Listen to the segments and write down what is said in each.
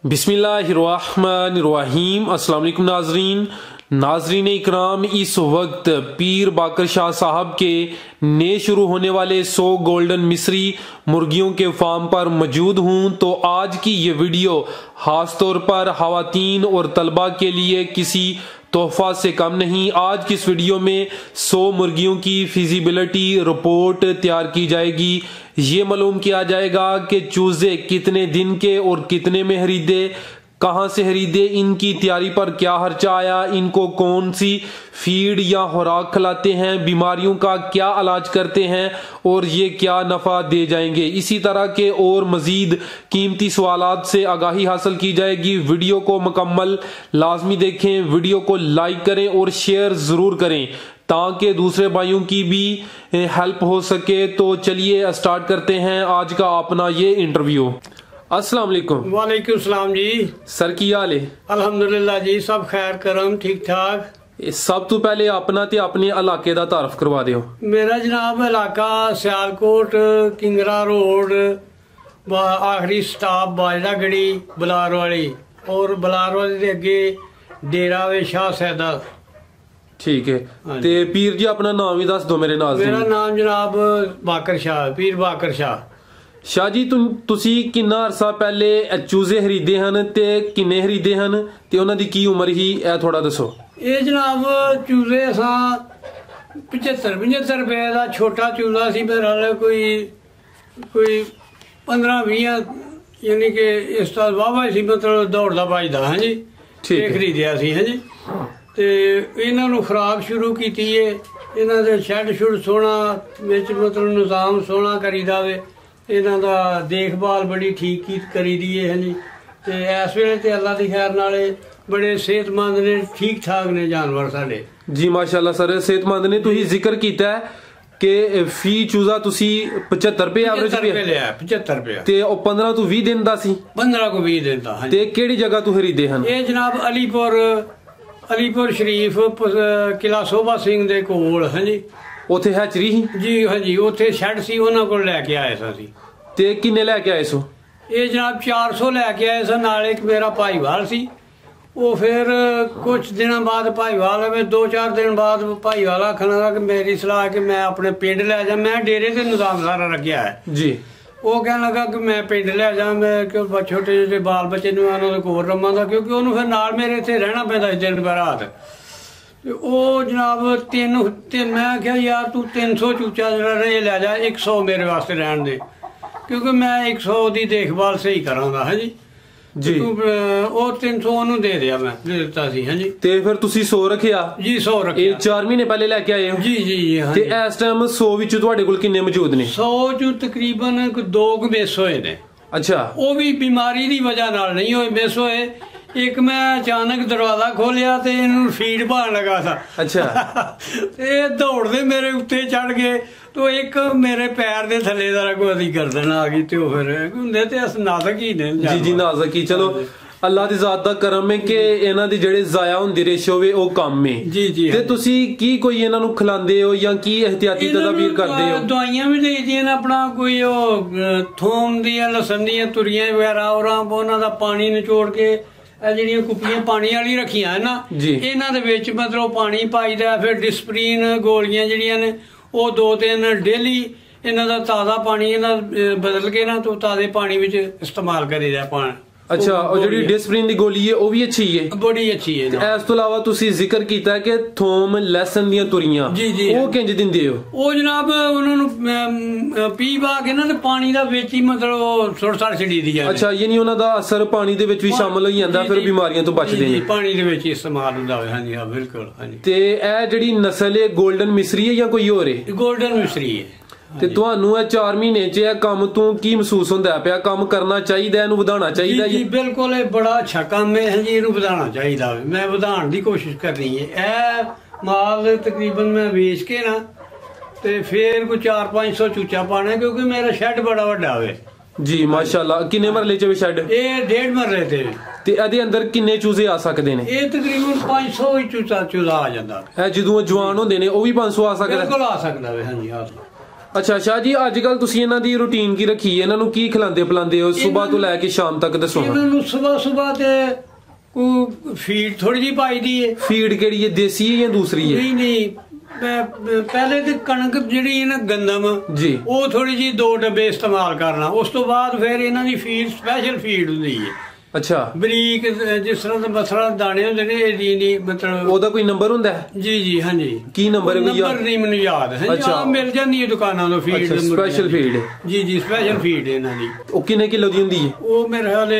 बिस्मिल्लाहिर्रहमानिर्रहीम। अस्सलाम वालेकुम नाजरीन इकराम, इस वक्त पीर बाकर शाह साहब के नए शुरू होने वाले 100 गोल्डन मिस्री मुर्गियों के फार्म पर मौजूद हूं। तो आज की ये वीडियो खास तौर पर खवातीन और तलबा के लिए किसी तोहफा से कम नहीं। आज की इस वीडियो में 100 मुर्गियों की फिजिबिलिटी रिपोर्ट तैयार की जाएगी। ये मालूम किया जाएगा कि चूजे कितने दिन के और कितने में खरीदे, कहां से खरीदे, इनकी तैयारी पर क्या खर्चा आया, इनको कौन सी फीड या खुराक खिलाते हैं, बीमारियों का क्या इलाज करते हैं और ये क्या नफा दे जाएंगे। इसी तरह के और मजीद कीमती सवालात से आगाही हासिल की जाएगी। वीडियो को मुकम्मल लाजमी देखें, वीडियो को लाइक करें और शेयर जरूर करें ताकि दूसरे भाइयों की भी हेल्प हो सके। तो चलिए स्टार्ट करते हैं आज का अपना ये इंटरव्यू। अस्सलाम वालेकुम। वालेकुम सलाम जी। सर की हाल है? अल्हम्दुलिल्लाह जी, सब खैर करम ठीक ठाक। सब तो पहले अपना ते अपने इलाके दा तारफ करवा दियो। मेरा जनाब इलाका सियालकोट, किंगरा रोड, आखिरी स्टाप बाजरा गड़ी, बलार वाली, और बलार वाली दे अगे डेरा वे शाह सैदा। ठीक है। ते पीर जी अपना नाम ही दस दो मेरे नाज़रीन। मेरा नाम जनाब बाकर शाह, पीर बाकर शाह। शाह जी तुसी किन्ना अरसा पहले चूजे खरीदे हन ते किन्ने खरीदे हन ते उन्हां दी की उम्र ही ए थोड़ा दसो। ये जनाब चूजे असां 75 रुपए दा छोटा चूजा सी, मेरा कोई 15-20 यानी कि इस तरह वाहवा सी, मतलब दौड़दा भजदा। हाँ जी, ठीक खरीदिया सी। हाँ जी, ते इन्हां नूं खुराक शुरू कीती है। इन्हां दे शैड शुड सोहना विच मतलब निजाम सोहना करीदा वे। इन्हां दा देखभाल बड़ी ठीक करी दी है। हाँ जी, ते इस वेले ते अल्लाह दी खैर नाले बड़े सेहतमंद ने, ठीक ठाक ने जानवर साडे जी। माशाअल्लाह सर, सेहतमंद ने। तुसीं जिक्र कीता है कि फी चूजा तुसी 75 रुपए एवरेज लिया, 75 रुपए ते 15 तो 20 दिन दा सी। 15 को 20 दिन दा। ते केड़ी जगह तू खरीदे हन? ये जनाब अलीपुर शरीफ किला सोभा सिंह दे कोल। हाँ जी, उथे हैचरी ही जी। हाँ जी, उथे शैड सी, उन्हां कोल लैके आए सी। ते किन्ने लैके आए सो? ये जनाब 400 लैके आए सन। नाल एक मेरा भाईवाल सी, वो फिर कुछ दिनों बाद भाईवाल में 2-4 दिन बाद भाईवाल आखन लगा कि मेरी सलाह कि मैं अपने पिंड ले जा, मैं डेरे से निजाम सारा रखा है जी। वो कहने लगा कि मैं पिंड ले जा, मैं क्यों छोटे छोटे बाल बच्चे उन्होंने कोल रवां दा, क्योंकि उन्होंने फिर नाल मेरे इत्थे रहना पैंदा दिन ब रात। वो जनाब मैं आख्या यार तू 300 चूचा जरा ले जा, 100 मेरे वास्ते रहन दे, क्योंकि मैं 100 की देखभाल सही करांगा। हाँ जी जी। वो 300 ओनू दे दिया, मैं दे दिता सी। हाँ जी, ते फिर तुसी 100 रखिया जी? 100 रखिया। 4 महीने पहले लेके आए हो? जी जी जी। हाँ ते इस टाइम 100 विच तुहाडे कोल किन्ने मौजूद ने? 100 चो तकरीबन 2 मिस होए ने। अच्छा, वो भी बीमारी की वजह नाल नहीं होए मिस होए। एक मैं अचानक दरवाजा खोलिया ते इन्हू फीड पान लगा था। अच्छा ये दौड़दे मेरे उत्ते चढ़ गए, तो एक मेरे पैर दे थले जरा कोई गर्दन आ गई, तो फिर हुंदे ते अस नाज़क ही ने। जी जी, नाज़क ही। चलो अल्लाह दी ज़ात दा करम है कि इन्हां दी जेहड़े ज़ाया हुंदी रेशो वे ओ कम है। जी जी। ते तुसी की कोई इन्हां नूं खिलांदे हो या की एहतियाती तदाबीर करदे हो? दवाइयां भी देई दियां ने, अपना कोई थोम दियां, लसन दियां तुरियां वगैरह, और उन्हां दा पानी निचोड़ के ਜਿਹੜੀਆਂ ਕੁੱਪੀਆਂ ਪਾਣੀ ਵਾਲੀ ਰੱਖੀਆਂ ਨਾ, ਇਹਨਾਂ ਦੇ ਵਿੱਚ ਮਤਲਬ ਪਾਣੀ ਪਾਈਦਾ, ਫਿਰ ਡਿਸਪਰੀਨ ਗੋਲੀਆਂ ਜਿਹੜੀਆਂ ਨੇ ਉਹ 2-3 ਡੇਲੀ ਇਹਨਾਂ ਦਾ ਤਾਜ਼ਾ ਪਾਣੀ ਇਹਨਾਂ ਬਦਲ ਕੇ ਨਾ, ਤੋਂ ਤਾਜ਼ੇ ਪਾਣੀ ਵਿੱਚ ਇਸਤੇਮਾਲ ਕਰੀਦਾ ਪਾਣੀ। अच्छा, और ਜਿਹੜੀ ਡਿਸਪਰੀਨ ਦੀ ਗੋਲੀ ਹੈ ਉਹ ਵੀ ਅੱਛੀ ਹੈ? ਬੜੀ ਅੱਛੀ ਹੈ। ਇਸ ਤੋਂ ਇਲਾਵਾ ਤੁਸੀਂ ਜ਼ਿਕਰ ਕੀਤਾ ਕਿ ਥੋਮ ਲਸਣ ਦੀਆਂ ਤੁਰੀਆਂ, ਉਹ ਕਿੰਜ ਦਿੰਦੇ ਹੋ? ਉਹ ਜਨਾਬ ਉਹਨਾਂ ਨੂੰ ਪੀ ਵਾ ਕੇ ਨਾ ਤੇ ਪਾਣੀ ਦਾ ਵਿੱਚ ਹੀ ਮਤਲਬ ਸੁੱਟ ਛੜੀ ਦੀ ਜਾਂਦੀ। ਅੱਛਾ, ਯਾਨੀ ਉਹਨਾਂ ਦਾ ਅਸਰ ਪਾਣੀ ਦੇ ਵਿੱਚ ਵੀ ਸ਼ਾਮਲ ਹੋ ਜਾਂਦਾ, ਫਿਰ ਬਿਮਾਰੀਆਂ ਤੋਂ ਬਚਦੇ ਨੇ। ਪਾਣੀ ਦੇ ਵਿੱਚ ਇਸਤੇਮਾਲ ਹੁੰਦਾ ਹੋਇਆ। ਹਾਂਜੀ ਹਾਂ, ਬਿਲਕੁਲ। ਹਾਂਜੀ। ਤੇ ਇਹ ਜਿਹੜੀ ਨਸਲ ਹੈ ਗੋਲਡਨ ਮਿਸਰੀ ਹੈ ਜਾਂ ਕੋਈ ਹੋਰ ਹੈ? ਗੋਲਡਨ ਮਿਸਰੀ ਹੈ। ਤੇ ਤੁਹਾਨੂੰ ਇਹ 4 ਮਹੀਨੇ ਚ ਇਹ ਕੰਮ ਤੋਂ ਕੀ ਮਹਿਸੂਸ ਹੁੰਦਾ ਪਿਆ? ਕੰਮ ਕਰਨਾ ਚਾਹੀਦਾ, ਇਹਨੂੰ ਵਧਾਉਣਾ ਚਾਹੀਦਾ? ਜੀ ਬਿਲकुल, ਇਹ ਬੜਾ ਅੱਛਾ ਕੰਮ ਹੈ ਜੀ, ਇਹਨੂੰ ਵਧਾਉਣਾ ਚਾਹੀਦਾ। ਮੈਂ ਵਧਾਉਣ ਦੀ ਕੋਸ਼ਿਸ਼ ਕਰਨੀ ਹੈ। ਇਹ ਮਾਲ ਤਕਰੀਬਨ ਮੈਂ ਵੇਚ ਕੇ ਨਾ ਤੇ ਫਿਰ ਕੋਈ 400-500 ਚੂਚਾ ਪਾਣਾ, ਕਿਉਂਕਿ ਮੇਰਾ ਸ਼ੈੱਡ ਬੜਾ ਵੱਡਾ ਹੋਵੇ। ਜੀ ਮਾਸ਼ਾਅੱਲਾ। ਕਿੰਨੇ ਮਰਲੇ ਚ ਸ਼ੈੱਡ? ਇਹ 1.5 ਮਰਲੇ ਤੇ। ਤੇ ਇਹਦੇ ਅੰਦਰ ਕਿੰਨੇ ਚੂਜ਼ੇ ਆ ਸਕਦੇ ਨੇ? ਇਹ ਤਕਰੀਬਨ 500 ਹੀ ਚੂਜ਼ਾ ਆ ਜਾਂਦਾ। ਇਹ ਜਦੋਂ ਜਵਾਨ ਹੁੰਦੇ ਨੇ ਉਹ ਵੀ 500 ਆ ਸਕਦਾ? ਬਿਲਕੁਲ ਆ ਸਕਦਾ ਵੇ। ਹਾਂਜੀ ਹਾਂ। ਅੱਛਾ ਸ਼ਾਹ ਜੀ, ਅੱਜ ਕੱਲ ਤੁਸੀਂ ਇਹਨਾਂ ਦੀ ਰੂਟੀਨ ਕੀ ਰੱਖੀ ਹੈ? ਇਹਨਾਂ ਨੂੰ ਕੀ ਖਿਲਾਉਂਦੇ ਪਿਲਾਉਂਦੇ ਹੋ ਸਵੇਰ ਤੋਂ ਲੈ ਕੇ ਸ਼ਾਮ ਤੱਕ ਦੱਸੋ? ਇਹਨਾਂ ਨੂੰ ਸਵੇਰ ਤੇ ਕੋ ਫੀਡ ਥੋੜੀ ਜਿਹੀ ਪਾਈ ਦੀ ਹੈ। ਫੀਡ ਕਿਹੜੀ ਹੈ, ਦੇਸੀ ਹੈ ਜਾਂ ਦੂਸਰੀ ਹੈ? ਨਹੀਂ ਪਹਿਲੇ ਤੇ ਕਣਕ ਜਿਹੜੀ ਹੈ ਨਾ ਗੰਦਮ ਜੀ, ਉਹ ਥੋੜੀ ਜਿਹੀ 2 ਡੱਬੇ ਇਸਤੇਮਾਲ ਕਰਨਾ। ਉਸ ਤੋਂ ਬਾਅਦ ਫਿਰ ਇਹਨਾਂ ਦੀ ਫੀਡ ਸਪੈਸ਼ਲ ਫੀਡ ਹੁੰਦੀ ਹੈ। ਅੱਛਾ, ਬਰੀਕ ਜਿਸ ਤਰ੍ਹਾਂ ਦੇ ਮਸਲਾ ਦਾਣੇ ਹੁੰਦੇ ਨੇ, ਇਹਦੀ ਨਹੀਂ ਮਤਲਬ ਉਹਦਾ ਕੋਈ ਨੰਬਰ ਹੁੰਦਾ ਹੈ? ਜੀ ਹਾਂਜੀ। ਕੀ ਨੰਬਰ ਹੈ? ਨੰਬਰ ਨਹੀਂ ਮੈਨੂੰ ਯਾਦ ਹੈ। ਅੱਛਾ, ਮਿਲ ਜਾਂਦੀ ਹੈ ਦੁਕਾਨਾਂ ਤੋਂ ਫੀਡ, ਸਪੈਸ਼ਲ ਫੀਡ। ਜੀ ਸਪੈਸ਼ਲ ਫੀਡ ਇਹਨਾਂ ਦੀ। ਉਹ ਕਿੰਨੇ ਕਿਲੋ ਦੀ ਹੁੰਦੀ ਹੈ? ਉਹ ਮੇਰੇ ਖਿਆਲ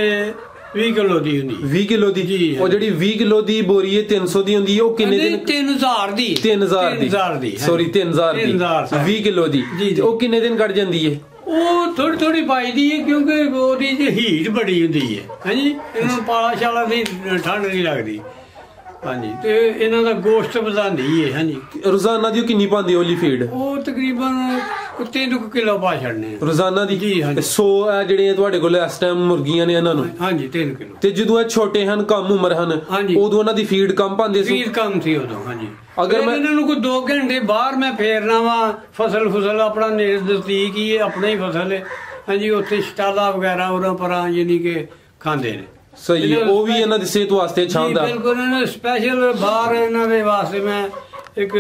20 ਕਿਲੋ ਦੀ ਹੁੰਦੀ। 20 ਕਿਲੋ ਦੀ ਜੀ। ਉਹ ਜਿਹੜੀ 20 ਕਿਲੋ ਦੀ ਬੋਰੀ ਹੈ 300 ਦੀ ਹੁੰਦੀ ਹੈ, ਉਹ ਕਿੰਨੇ ਦਿਨ? 3000 ਦੀ। 3000 ਦੀ ਸੌਰੀ 3000 ਦੀ 20 ਕਿਲੋ ਦੀ। ਉਹ ਕਿੰਨੇ ਦਿਨ ਕੱਢ ਜਾਂਦੀ ਹੈ? ਉਹ ਥੋੜੀ ਥੋੜੀ ਪਾਈਦੀ ਹੈ ਕਿਉਂਕਿ ਉਹਦੀ ਹੀਟ ਬੜੀ ਹੁੰਦੀ ਹੈ। ਹਾਂਜੀ, ਇਹਨਾਂ ਨੂੰ ਪਾਲਾ ਸ਼ਾਲਾ ਦੀ ਠੰਡ ਨਹੀਂ ਲੱਗਦੀ। ਹਾਂਜੀ, ਤੇ ਇਹਨਾਂ ਦਾ ਗੋਸ਼ਤ ਵਧਾਉਂਦੀ ਹੈ। ਹਾਂਜੀ, ਰੋਜ਼ਾਨਾ ਦੀ ਕਿੰਨੀ ਪਾਉਂਦੀ ਓਲੀ ਫੀਡ? ਉਹ ਤਕਰੀਬਨ 3 ਕਿਲੋ ਪਾ ਛੱਡਨੇ ਰੋਜ਼ਾਨਾ ਦੀ। ਜੀ ਹਾਂਜੀ। 100 ਜਿਹੜੇ ਤੁਹਾਡੇ ਕੋਲ ਇਸ ਟਾਈਮ ਮੁਰਗੀਆਂ ਨੇ ਇਹਨਾਂ ਨੂੰ? ਹਾਂਜੀ 3 ਕਿਲੋ। ਤੇ ਜਦੋਂ ਇਹ ਛੋਟੇ ਹਨ, ਕਮ ਉਮਰ ਹਨ, ਉਦੋਂ ਉਹਨਾਂ ਦੀ ਫੀਡ ਕਮ ਪਾਉਂਦੇ ਸੀ? ਫੀਡ ਕਮ ਸੀ ਉਦੋਂ। ਹਾਂਜੀ, ਅਗਰ ਮੈਂ ਇਹਨਾਂ ਨੂੰ ਕੋਈ 2 ਘੰਟੇ ਬਾਹਰ ਮੈਂ ਫੇਰਨਾ ਵਾ, ਫਸਲ ਆਪਣਾ ਨਜ਼ਦੀਕ ਹੀ ਹੈ, ਆਪਣਾ ਹੀ ਫਸਲ ਹੈ। ਹਾਂਜੀ, ਉੱਥੇ ਸਟਾਲਾ ਵਗੈਰਾ ਉਰਾਂ ਪਰਾਂ ਯਾਨੀ ਕਿ ਖਾਂਦੇ ਨੇ। ਸਹੀ ਹੈ, ਉਹ ਵੀ ਇਹਨਾਂ ਦੀ ਸਿਹਤ ਵਾਸਤੇ ਛਾਂਦਾ। ਬਿਲਕੁਲ, ਇਹਨਾਂ ਸਪੈਸ਼ਲ ਬਾਹਰ ਇਹਨਾਂ ਦੇ ਵਾਸਤੇ ਮੈਂ ਇੱਕ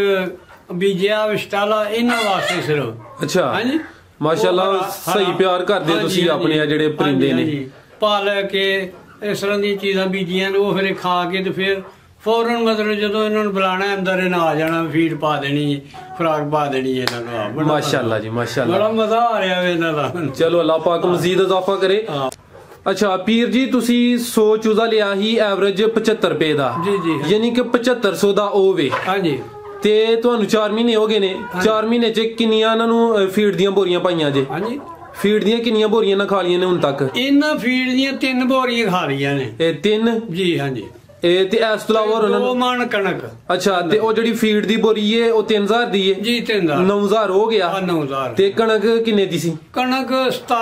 ਬੀਜਿਆ ਸਟਾਲਾ ਇਹਨਾਂ ਵਾਸਤੇ ਸਿਰਫ। ਅੱਛਾ, ਹਾਂਜੀ, ਮਾਸ਼ਾਅੱਲਾ ਸਹੀ ਪਿਆਰ ਕਰਦੇ ਤੁਸੀਂ ਆਪਣੇ ਆ ਜਿਹੜੇ ਪਰਿੰਦੇ ਨੇ। ਪਾਲ ਕੇ ਇਸ ਤਰ੍ਹਾਂ ਦੀਆਂ ਚੀਜ਼ਾਂ ਬੀਜੀਆਂ ਨੇ, ਉਹ ਫਿਰ ਖਾ ਕੇ ਤੇ ਫਿਰ ਫੌਰਨ ਮਤਲਬ ਜਦੋਂ ਇਹਨਾਂ ਨੂੰ ਬੁਲਾਣਾ ਅੰਦਰ ਇਹਨਾਂ ਆ ਜਾਣਾ, ਫੀਡ ਪਾ ਦੇਣੀ, ਖੁਰਾਕ ਪਾ ਦੇਣੀ ਇਹਨਾਂ ਨੂੰ। ਮਾਸ਼ਾਅੱਲਾ ਜੀ, ਮਾਸ਼ਾਅੱਲਾ, ਬੜਾ ਮਜ਼ਾ ਆ ਰਿਹਾ ਵੇ ਇਹਨਾਂ ਦਾ। ਚਲੋ ਅੱਲਾਹ ਪਾਕ ਮਜ਼ੀਦ ਇਜ਼ਾਫਾ ਕਰੇ। ਅੱਛਾ ਪੀਰ ਜੀ, ਤੁਸੀਂ 100 ਚੂਜ਼ਾ ਲਿਆ ਹੀ ਐਵਰੇਜ 75 ਰੁਪਏ ਦਾ। ਜੀ ਯਾਨੀ ਕਿ 7500 ਦਾ ਉਹ ਵੇ। ਹਾਂਜੀ, ਤੇ ਤੁਹਾਨੂੰ 4 ਮਹੀਨੇ ਹੋ ਗਏ ਨੇ। 4 ਮਹੀਨੇ ਚ ਕਿੰਨੀਆਂ ਇਹਨਾਂ ਨੂੰ ਫੀਡ ਦੀਆਂ ਬੋਰੀਆਂ ਪਾਈਆਂ ਜੇ? ਹਾਂਜੀ, ਫੀਡ ਦੀਆਂ ਕਿੰਨੀਆਂ ਬੋਰੀਆਂ ਨਾ ਖਾ ਲੀਆਂ ਨੇ ਹੁਣ ਤੱਕ? ਇਹਨਾਂ ਫੀਡ ਦੀਆਂ 3 ਬੋਰੀਆਂ ਖਾ ਲੀਆਂ ਨੇ। ਇਹ 3? ਜੀ ਹਾਂਜੀ। ਤੇ ਇਸ ਤੋਂ ਇਲਾਵਾ ਉਹਨਾਂ ਨੂੰ 2 ਮਣ ਕਣਕ। ਅੱਛਾ, ਤੇ ਉਹ ਜਿਹੜੀ ਫੀਡ ਦੀ ਬੋਰੀ ਏ ਉਹ 3000 ਦੀ ਏ? ਜੀ 3000। 9000 ਹੋ ਗਿਆ। 9000। ਤੇ ਕਣਕ ਕਿੰਨੇ ਦੀ ਸੀ? ਕਣਕ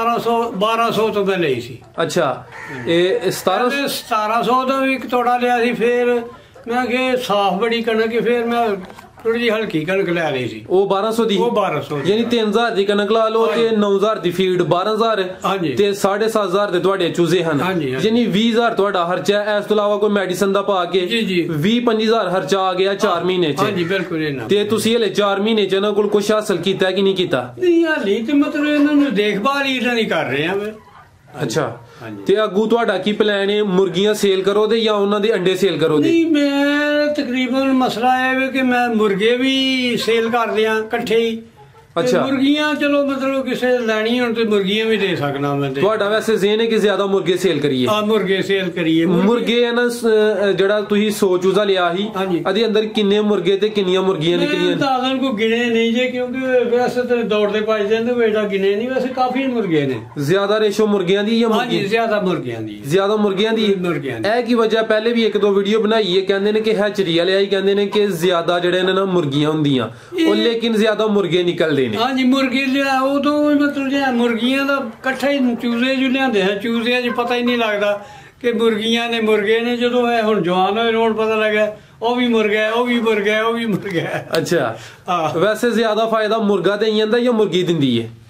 1200 ਤੋਂ ਮੈਂ ਲਈ ਸੀ। ਅੱਛਾ, ਇਹ 1700 ਦਾ ਵੀ ਇੱਕ ਤੋੜਾ ਲਿਆ ਸੀ। ਫਿਰ ਮੈਂ ਕਿਹਾ ਸਾਫ਼ ਬੜੀ ਕਣਕ, ਫਿਰ ਮੈਂ ਥੋੜੀ ਜਿਹੀ ਹਲਕੀ ਕਣਕ ਲੈ ਲਈ ਸੀ। ਉਹ 1200 ਦੀ? ਉਹ 1200 ਯਾਨੀ 3000 ਦੀ ਕਣਕ ਲਾ ਲਓ ਤੇ 9000 ਦੀ ਫੀਡ 12000 ਤੇ 7500 ਦੇ ਤੁਹਾਡੇ ਚੂਜ਼ੇ ਹਨ। ਯਾਨੀ 20000 ਤੁਹਾਡਾ ਖਰਚਾ। ਇਸ ਤੋਂ ਇਲਾਵਾ ਕੋਈ ਮੈਡੀਸਨ ਦਾ ਪਾ ਕੇ 20-25000 ਖਰਚਾ ਆ ਗਿਆ 4 ਮਹੀਨੇ ਚ। ਹਾਂਜੀ ਬਿਲਕੁਲ। ਤੇ ਤੁਸੀਂ ਹਲੇ 4 ਮਹੀਨੇ ਚ ਇਹਨਾਂ ਕੋਲ ਕੁਝ ਹਾਸਲ ਕੀਤਾ ਕਿ ਨਹੀਂ ਕੀਤਾ? ਨਹੀਂ ਹਾਲੀ ਤੇ ਮਤਲਬ ਇਹਨਾਂ ਨੂੰ ਦੇਖਭਾਲ ਹੀ ਇਹਨਾਂ ਦੀ ਕਰ ਰਹੇ ਆ। ਅੱਛਾ, ਤੇ ਅੱਗੂ ਤੁਹਾਡਾ ਕੀ ਪਲਾਨ ਹੈ? ਮੁਰਗੀਆਂ ਸੇਲ ਕਰੋ ਦੇ ਜਾਂ ਉਹਨਾਂ ਦੇ ਅੰਡੇ ਸੇਲ ਕਰੋ ਦੇ? ਨਹੀਂ, ਮੈਂ ਤਕਰੀਬਨ ਮਸਲਾ ਇਹ ਹੈ ਕਿ ਮੈਂ ਮੁਰਗੇ ਵੀ ਸੇਲ ਕਰ ਦਿਆਂ ਇਕੱਠੇ ਹੀ। ਅੱਛਾ, ਮੁਰਗੀਆਂ ਚਲੋ ਮਤਲਬ ਕਿਸੇ ਲੈਣੀ ਹੋਣ ਤੇ ਮੁਰਗੀਆਂ ਵੀ ਦੇ ਸਕਣਾ ਮੈਂ। ਤੁਹਾਡਾ ਵੈਸੇ ਜ਼ੇਨ ਹੈ ਕਿ ਜ਼ਿਆਦਾ ਮੁਰਗੇ ਸੇਲ ਕਰੀਏ? ਹਾਂ, ਮੁਰਗੇ ਸੇਲ ਕਰੀਏ। ਮੁਰਗੇ ਹੈ ਨਾ, ਜਿਹੜਾ ਤੁਸੀਂ 100 ਚੂਜ਼ਾ ਲਿਆ ਸੀ, ਇਹਦੇ ਅੰਦਰ ਕਿੰਨੇ ਮੁਰਗੇ ਤੇ ਕਿੰਨੀਆਂ ਮੁਰਗੀਆਂ ਨਿਕਲੀਆਂ? ਦਾਦਨ ਕੋ ਗਿਣੇ ਨਹੀਂ ਜੇ, ਕਿਉਂਕਿ ਵੈਸੇ ਤੇ ਦੌੜਦੇ ਭੱਜਦੇ ਨੇ, ਬੇਟਾ ਗਿਣੇ ਨਹੀਂ। ਵੈਸੇ ਕਾਫੀ ਮੁਰਗੇ ਨੇ। ਜ਼ਿਆਦਾ ਰੇਸ਼ੋ ਮੁਰਗੀਆਂ ਦੀ ਜਾਂ ਹਾਂਜੀ, ਜ਼ਿਆਦਾ ਮੁਰਗੀਆਂ ਦੀ। ਜ਼ਿਆਦਾ ਮੁਰਗੀਆਂ ਦੀ? ਇਹ ਕੀ ਵਜ੍ਹਾ? ਪਹਿਲੇ ਵੀ 1-2 ਵੀਡੀਓ ਬਣਾਈ ਹੈ, ਕਹਿੰਦੇ ਨੇ ਕਿ ਹੈਚਰੀ ਵਾਲੇ ਆਈ ਕਹਿੰਦੇ ਨੇ ਕਿ ਜ਼ਿਆਦਾ ਜਿਹੜੇ ਨੇ ਨਾ ਮੁਰਗੀਆਂ ਹੁੰਦੀਆਂ, ਉਹ ਲੇਕਿਨ ਜ਼ਿਆਦਾ ਮੁਰਗੇ ਨਿਕਲਦੇ ਨੇ। ਹਾਂਜੀ, ਮੁਰਗੀ ਲਿਆ ਉਦੋਂ ਮਤਲਬ ਜਿਹਾ ਮੁਰਗੀਆਂ ਦਾ ਇਕੱਠਾ ਹੀ ਚੂਜ਼ੇ ਜੋ ਲਿਆਂਦੇ ਆ। ਚੂਜ਼ਿਆਂ 'ਚ ਪਤਾ ਹੀ ਨਹੀਂ ਲੱਗਦਾ ਕਿ ਮੁਰਗੀਆਂ ਨੇ ਮੁਰਗੇ ਨੇ। ਜਦੋਂ ਇਹ ਹੁਣ ਜਵਾਨ ਹੋਏ ਹੁਣ ਪਤਾ ਲੱਗਾ ਉਹ ਵੀ ਮੁਰਗਾ, ਉਹ ਵੀ ਮੁਰਗਾ, ਉਹ ਵੀ ਮੁਰਗਾ। ਅੱਛਾ, ਵੈਸੇ ਜ਼ਿਆਦਾ ਫਾਇਦਾ ਮੁਰਗਾ ਦੇਈ ਜਾਂਦਾ ਜਾਂ ਮੁਰਗੀ ਦਿੰਦੀ ਹੈ?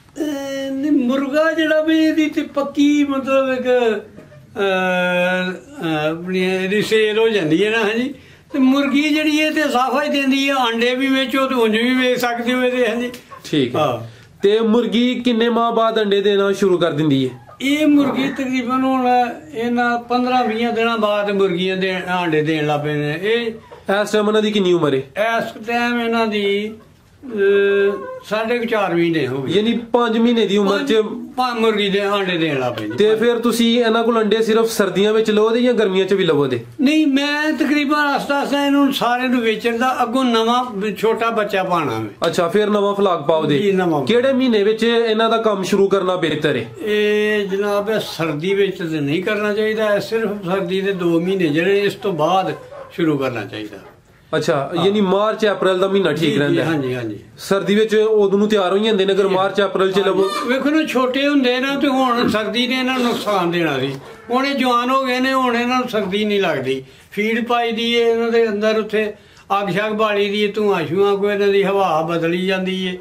ਮੁਰਗਾ ਜਿਹੜਾ ਵੀ ਇਹਦੀ ਤੇ ਪੱਕੀ ਮਤਲਬ ਇੱਕ ਆਪਣੀ ਇਹਦੀ ਸੇਲ ਹੋ ਜਾਂਦੀ ਹੈ ਨਾ। ਹਾਂਜੀ, ਤੇ ਮੁਰਗੀ ਜਿਹੜੀ ਹੈ ਤੇ ਸਾਫਾ ਹੀ ਦਿੰਦੀ ਹੈ। ਅੰਡੇ ਵੀ ਵੇਚੋ ਤੇ ਉਂਝ ਵੀ ਵੇਚ ਸਕਦੇ ਹੋ ਇਹਦੇ। ਹਾਂਜੀ ਠੀਕ ਹੈ। ਤੇ ਮੁਰਗੀ ਕਿੰਨੇ ਮਾਹ ਬਾਅਦ ਅੰਡੇ ਦੇਣਾ ਸ਼ੁਰੂ ਕਰ ਦਿੰਦੀ ਹੈ? ਇਹ ਮੁਰਗੀ ਤਕਰੀਬਨ ਹੁਣ ਇਹਨਾਂ 15-20 ਦਿਨਾਂ ਬਾਅਦ ਮੁਰਗੀਆਂ ਦੇ ਅੰਡੇ ਦੇਣ ਲੱਗ ਪਏ ਨੇ। ਇਹ ਇਸ ਟਾਈਮ ਇਹਨਾਂ ਦੀ ਕਿੰਨੀ ਉਮਰ ਹੈ? ਇਸ ਟਾਈਮ ਇਹਨਾਂ ਦੀ 4.5 ਮਹੀਨੇ ਹੋ ਗਏ। ਯਾਨੀ 5 ਮਹੀਨੇ ਦੀ ਉਮਰ ਚ ਮੁਰਗੀ ਦੇ ਅੰਡੇ ਦੇਣ ਲੱਗ ਪਏ। ਤੇ ਫਿਰ ਤੁਸੀਂ ਇਹਨਾਂ ਕੋਲ ਅੰਡੇ ਸਿਰਫ ਸਰਦੀਆਂ ਵਿੱਚ ਲਵੋ ਦੇ ਜਾਂ ਗਰਮੀਆਂ ਚ ਵੀ ਲਵੋ ਦੇ? ਨਹੀਂ, ਮੈਂ ਤਕਰੀਬਨ ਆਸਤਾ ਇਹਨੂੰ ਸਾਰੇ ਨੂੰ ਵੇਚਣ ਦਾ ਅੱਗੋਂ ਨਵਾਂ ਛੋਟਾ ਬੱਚਾ ਪਾਣਾ। ਅੱਛਾ, ਫਿਰ ਨਵਾਂ ਫਲਾਕ ਪਾਓ ਦੇ। ਕਿਹੜੇ ਮਹੀਨੇ ਵਿੱਚ ਇਹਨਾਂ ਦਾ ਕੰਮ ਸ਼ੁਰੂ ਕਰਨਾ ਬਿਹਤਰ ਹੈ? ਇਹ ਜਨਾਬ ਸਰਦੀ ਵਿੱਚ ਤੇ ਨਹੀਂ ਕਰਨਾ ਚਾਹੀਦਾ। ਸਿਰਫ ਸਰਦੀ ਦੇ 2 ਮਹੀਨੇ ਜਿਹੜੇ, ਇਸ ਤੋਂ ਬਾਅਦ ਸ਼ੁਰੂ ਕਰਨਾ ਚਾਹੀਦਾ। ਅੱਛਾ, ਯਾਨੀ ਮਾਰਚ ਅਪ੍ਰੈਲ ਦਾ ਮਹੀਨਾ ਠੀਕ ਰਹਿੰਦਾ? ਹਾਂਜੀ ਹਾਂਜੀ। ਸਰਦੀ ਵਿੱਚ ਉਦੋਂ ਨੂੰ ਤਿਆਰ ਹੋ ਜਾਂਦੇ ਨੇ, ਅਗਰ ਮਾਰਚ ਅਪ੍ਰੈਲ ਚ ਲਵੋ। ਵੇਖੋ ਨਾ, ਛੋਟੇ ਹੁੰਦੇ ਨਾ ਤੇ ਹੁਣ ਸਰਦੀ ਨੇ ਇਹਨਾਂ ਨੂੰ ਨੁਕਸਾਨ ਦੇਣਾ ਸੀ। ਹੁਣ ਇਹ ਜਵਾਨ ਹੋ ਗਏ ਨੇ, ਹੁਣ ਇਹਨਾਂ ਨੂੰ ਸਰਦੀ ਨਹੀਂ ਲੱਗਦੀ। ਫੀਡ ਪਾਈ ਦੀ ਹੈ ਇਹਨਾਂ ਦੇ ਅੰਦਰ, ਉੱਥੇ ਅੱਗ ਸ਼ੱਗ ਬਾਲੀ ਦੀ ਹੈ, ਧੂਆਂ ਛੂਆਂ ਕੋਈ ਇਹਨਾਂ ਦੀ ਹਵਾ ਬਦਲੀ ਜਾਂਦੀ ਹੈ।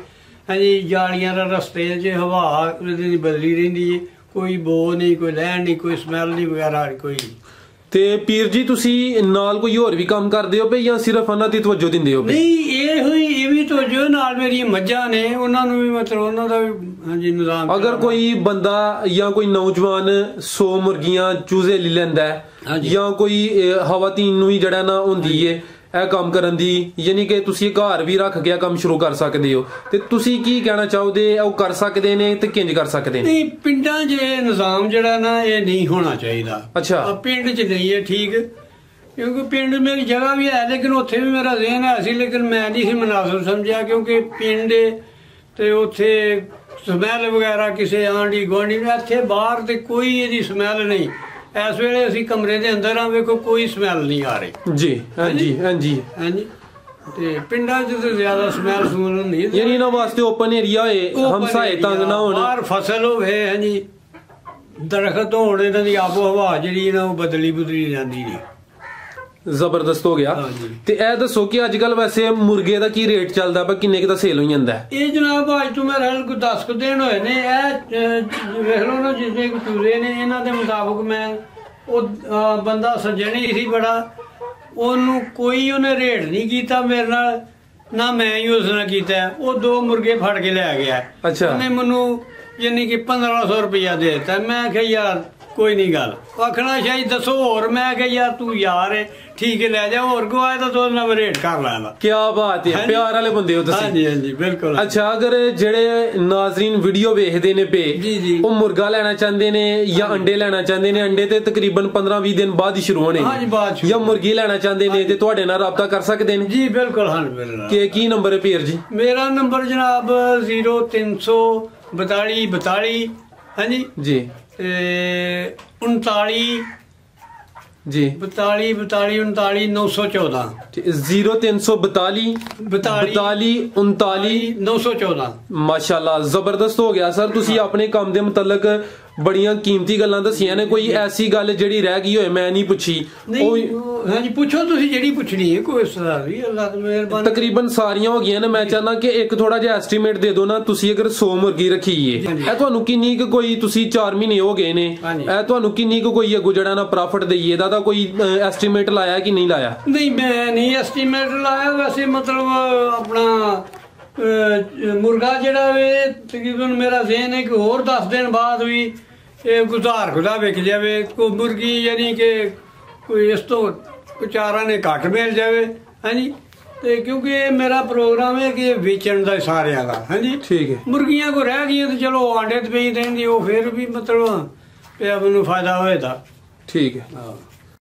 ਹਾਂਜੀ ਜਾਲੀਆਂ ਦਾ ਰਸਤੇ 'ਚ ਹਵਾ ਦੀ ਬਦਲੀ ਰਹਿੰਦੀ ਹੈ, ਕੋਈ ਬੋ ਨਹੀਂ, ਕੋਈ ਲਹਿਣ ਨਹੀਂ, ਕੋਈ ਸਮੈਲ ਨਹੀਂ ਵਗੈਰਾ ਕੋਈ। ਤੇ ਪੀਰ ਜੀ ਤੁਸੀਂ ਨਾਲ ਕੋਈ ਹੋਰ ਵੀ ਕੰਮ ਕਰਦੇ ਹੋ ਜਾਂ ਸਿਰਫ ਉਹਨਾਂ ਦੀ ਤਵੱਜੋ ਦਿੰਦੇ ਹੋ? ਨਹੀਂ ਇਹ ਵੀ ਤਵੱਜੋ ਨਾਲ ਮੇਰੀਆਂ ਮੱਝਾਂ ਨੇ, ਉਹਨਾਂ ਨੂੰ ਵੀ ਮਤਲਬ ਉਹਨਾਂ ਦਾ ਵੀ ਹਾਂਜੀ ਨਿਜ਼ਾਮ। ਅਗਰ ਕੋਈ ਬੰਦਾ ਜਾਂ ਕੋਈ ਨੌਜਵਾਨ 100 ਮੁਰਗੀਆਂ ਚੂਜ਼ੇ ਲੈ ਲੈਂਦਾ ਜਾਂ ਕੋਈ ਹਵਾਤੀਨ ਨੂੰ ਵੀ ਜਿਹੜਾ ਨਾ ਹੁੰਦੀ ਏ ਇਹ ਕੰਮ ਕਰਨ ਦੀ, ਯਾਨੀ ਕਿ ਤੁਸੀਂ ਘਰ ਵੀ ਰੱਖ ਕੇ ਕੰਮ ਸ਼ੁਰੂ ਕਰ ਸਕਦੇ ਹੋ, ਤੇ ਤੁਸੀਂ ਕੀ ਕਹਿਣਾ ਚਾਹੋਗੇ ਉਹ ਕਰ ਸਕਦੇ ਨੇ ਤੇ ਕਿੰਜ ਕਰ ਸਕਦੇ ਨੇ? ਨਹੀਂ ਪਿੰਡਾਂ 'ਚ ਨਿਜ਼ਾਮ ਜਿਹੜਾ ਨਾ ਇਹ ਨਹੀਂ ਹੋਣਾ ਚਾਹੀਦਾ। ਅੱਛਾ ਪਿੰਡ 'ਚ ਨਹੀਂ ਹੈ ਠੀਕ, ਕਿਉਂਕਿ ਪਿੰਡ ਮੇਰੀ ਜਗ੍ਹਾ ਵੀ ਹੈ ਲੇਕਿਨ ਉੱਥੇ ਵੀ ਮੇਰਾ ਜ਼ਿਹਨ ਹੈ ਸੀ, ਲੇਕਿਨ ਮੈਂ ਨਹੀਂ ਸੀ ਮੁਨਾਸਿਬ ਸਮਝਿਆ ਕਿਉਂਕਿ ਪਿੰਡ ਤੇ ਉੱਥੇ ਸਮੈਲ ਵਗੈਰਾ ਕਿਸੇ ਆਂਢੀ ਗੁਆਂਢੀ ਨੂੰ, ਇੱਥੇ ਬਾਹਰ ਤੇ ਕੋਈ ਇਹਦੀ ਸਮੈਲ ਨਹੀਂ। ਇਸ ਵੇਲੇ ਅਸੀਂ ਕਮਰੇ ਦੇ ਅੰਦਰ ਆ, ਵੇਖੋ ਕੋਈ ਸਮੈਲ ਨਹੀਂ ਆ ਰਹੀ ਜੀ। ਹਾਂਜੀ ਹਾਂਜੀ ਹਾਂਜੀ ਤੇ ਪਿੰਡਾਂ 'ਚ ਤੇ ਜ਼ਿਆਦਾ ਸਮੈਲ ਸਮੂਲ ਹੁੰਦੀ ਹੈ, ਯਾਨੀ ਇਹਨਾਂ ਵਾਸਤੇ ਓਪਨ ਏਰੀਆ ਹੋਏ, ਹਮਸਾਏ ਤੰਗ ਨਾ ਹੋਣ, ਬਾਹਰ ਫਸਲ ਹੋਵੇ ਹਾਂਜੀ, ਦਰਖਤ ਹੋਣ, ਇਹਨਾਂ ਦੀ ਆਬੋ ਹਵਾ ਜਿਹੜੀ ਨਾ ਉਹ ਬਦਲੀ ਜਾਂਦੀ ਨਹੀਂ। ਜ਼ਬਰਦਸਤ ਹੋ ਗਿਆ। ਤੇ ਇਹ ਦੱਸੋ ਕਿ ਅੱਜ ਕੱਲ ਵੈਸੇ ਮੁਰਗੇ ਦਾ ਕੀ ਰੇਟ ਚੱਲਦਾ ਪਿਆ, ਕਿੰਨੇ ਦਾ ਸੇਲ ਹੋਈ ਜਾਂਦਾ? ਇਹ ਜਨਾਬ ਅੱਜ ਤੋਂ ਮੇਰੇ ਹਾਲ ਕੋਈ 10 ਕੁ ਦਿਨ ਹੋਏ ਨੇ, ਇਹ ਵੇਖ ਲਓ ਨਾ ਜਿੰਨੇ ਚੂਰੇ ਨੇ ਇਹਨਾਂ ਦੇ ਮੁਤਾਬਕ ਮੈਂ ਉਹ ਬੰਦਾ ਸੱਜਣੀ ਸੀ ਬੜਾ, ਉਹਨੂੰ ਕੋਈ ਉਹਨੇ ਰੇਟ ਨਹੀਂ ਕੀਤਾ ਮੇਰੇ ਨਾਲ, ਨਾ ਮੈਂ ਹੀ ਉਸ ਨਾਲ ਕੀਤਾ। ਉਹ 2 ਮੁਰਗੇ ਫੜ ਕੇ ਲੈ ਗਿਆ। ਅੱਛਾ ਉਹਨੇ ਮੈਨੂੰ ਯਾਨੀ ਕਿ 1500 ਰੁਪਇਆ ਦੇ ਦਿੱਤਾ। ਮੈਂ ਕਿਹਾ ਯਾਰ ਕੋਈ ਨਹੀਂ ਗੱਲ, ਆਖਣਾ ਸ਼ਾਇਦ ਦੱਸੋ ਹੋਰ, ਮੈਂ ਕਿਹਾ ਯਾਰ ਤੂੰ ਯਾਰ ਹੈ ਠੀਕ ਹੈ ਲੈ ਜਾ, ਹੋਰ ਕੋ ਆਇਆ ਤਾਂ ਤੂੰ ਨਵੇਂ ਰੇਟ ਕਰ ਲੈਣਾ। ਕੀ ਬਾਤ ਹੈ, ਪਿਆਰ ਵਾਲੇ ਬੰਦੇ ਹੋ ਤੁਸੀਂ। ਹਾਂਜੀ ਹਾਂਜੀ ਬਿਲਕੁਲ। ਅੱਛਾ ਅਗਰ ਜਿਹੜੇ ਨਾਜ਼ਰੀਨ ਵੀਡੀਓ ਵੇਖਦੇ ਨੇ ਪੇ, ਉਹ ਮੁਰਗਾ ਲੈਣਾ ਚਾਹੁੰਦੇ ਨੇ ਜਾਂ ਅੰਡੇ ਲੈਣਾ ਚਾਹੁੰਦੇ ਨੇ, ਅੰਡੇ ਤੇ ਤਕਰੀਬਨ 15-20 ਦਿਨ ਬਾਅਦ ਹੀ ਸ਼ੁਰੂ ਹੋਣੇ, ਜਾਂ ਮੁਰਗੀ ਲੈਣਾ ਚਾਹੁੰਦੇ ਨੇ ਤੇ ਤੁਹਾਡੇ ਨਾਲ ਰਾਬਤਾ ਕਰ ਸਕਦੇ ਨੇ? ਜੀ ਬਿਲਕੁਲ। ਹਾਂ ਬਿਲਕੁਲ। ਕੀ ਨੰਬਰ ਹੈ ਪੀਰ ਜੀ? ਮੇਰਾ ਨੰਬਰ ਜਨਾਬ 0342 ਹਾਂਜੀ ਜੀ 39 ਜੀ 42 3914 0342 42 3914। ਮਾਸ਼ਾਅੱਲਾ ਜ਼ਬਰਦਸਤ ਹੋ ਗਿਆ ਸਰ, ਤੁਸੀਂ ਆਪਣੇ ਕੰਮ ਦੇ ਮੁਤਲਕ ਬੜੀਆਂ ਕੀਮਤੀ ਗੱਲਾਂ ਦਸੀਆਂ ਨੇ। ਕੋਈ ਐਸੀ ਗੱਲ ਜਿਹੜੀ ਰਹਿ ਗਈ ਹੋਏ ਮੈਂ ਨਹੀਂ ਪੁੱਛੀ? ਹਾਂਜੀ ਪੁੱਛੋ ਤੁਸੀਂ ਜਿਹੜੀ ਪੁੱਛਣੀ ਹੈ, ਕੋਈ ਸਵਾਲ ਨਹੀਂ, ਅੱਲਾਹ ਦੀ ਮਿਹਰਬਾਨੀ। ਤਕਰੀਬਨ ਸਾਰੀਆਂ ਹੋ ਗਈਆਂ ਨੇ, ਮੈਂ ਚਾਹਨਾ ਕਿ ਇੱਕ ਥੋੜਾ ਜਿਹਾ ਐਸਟੀਮੇਟ ਦੇ ਦਿਓ ਨਾ। ਤੁਸੀਂ ਅਗਰ 100 ਮੁਰਗੀ ਰੱਖੀ ਏ, ਇਹ ਤੁਹਾਨੂੰ ਕਿੰਨੀ ਕੁ, ਕੋਈ ਤੁਸੀਂ 4 ਮਹੀਨੇ ਹੋ ਗਏ ਨੇ, ਇਹ ਤੁਹਾਨੂੰ ਕਿੰਨੀ ਕੁ ਕੋਈ ਅੱਗੋਂ ਜਿਹੜਾ ਨਾ ਪ੍ਰੋਫਿਟ ਦਈਏ ਦਾ ਕੋਈ ਐਸਟੀਮੇਟ ਲਾਇਆ ਕਿ ਨਹੀਂ ਲਾਇਆ? ਨਹੀਂ ਮੈਂ ਨਹੀਂ ਐਸਟੀਮੇਟ ਲਾਇਆ, ਵੈਸੇ ਮਤਲਬ ਆਪਣਾ ਮੁਰਗਾ ਜਿਹੜਾ ਵੇ ਤਕਰੀਬਨ ਮੇਰਾ ਜ਼ਿਹਨ ਹੈ ਕਿ ਹੋਰ 10 ਦਿਨ ਬਾਅਦ ਵੀ ਇਹ ਗੁਜ਼ਾਰ ਖੁਦਾ ਵਿਕ ਜਾਵੇ। ਕੋਈ ਮੁਰਗੀ ਯਾਨੀ ਕਿ ਕੋਈ ਇਸ ਤੋਂ ਚਾਰਾਂ ਨੇ ਘੱਟ ਮਿਲ ਜਾਵੇ। ਹਾਂਜੀ ਤੇ ਕਿਉਂਕਿ ਇਹ ਮੇਰਾ ਪ੍ਰੋਗਰਾਮ ਹੈ ਕਿ ਵੇਚਣ ਦਾ ਸਾਰਿਆਂ ਦਾ। ਹਾਂਜੀ ਠੀਕ ਹੈ। ਮੁਰਗੀਆਂ ਕੋ ਰਹਿ ਗਈਆਂ ਤੇ ਚਲੋ ਆਂਡੇ ਤੇ ਪਈ ਰਹਿੰਦੀ, ਉਹ ਫਿਰ ਵੀ ਮਤਲਬ ਮੈਨੂੰ ਫਾਇਦਾ ਹੋਏਗਾ। ਠੀਕ ਹੈ।